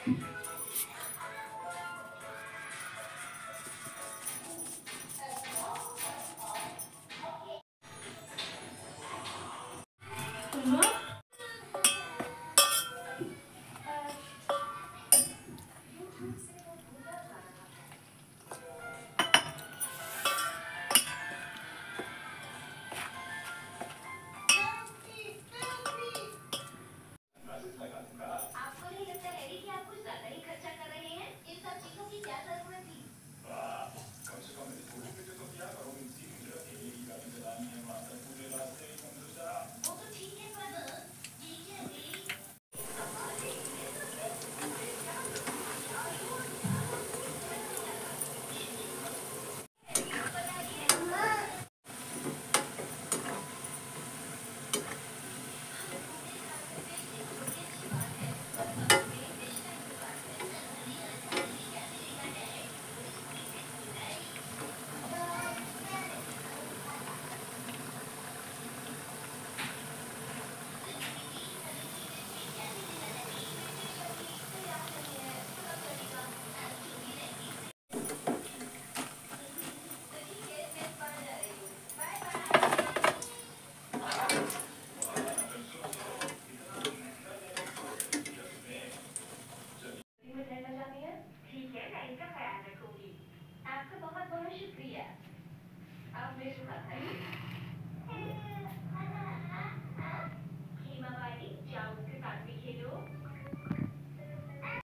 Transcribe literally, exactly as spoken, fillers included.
आपको नहीं लगता हैरी कि आप कुछ ज्यादा ही खर्चा कर रहे हैं? इन सब चीजों की क्या जरूरत थी? कम से कम मेरे छोटे बेटे तो क्या करो, इनकी मुझे अकेले ही गाड़ी चलानी है, वहां तक पूरे रास्ते ही समझौता। वो तो ठीक है पर ये क्या है? ठीक है, मैं इसका ख्याल रखूंगी। आपका बहुत बहुत शुक्रिया। आप मेरे साथ आइए।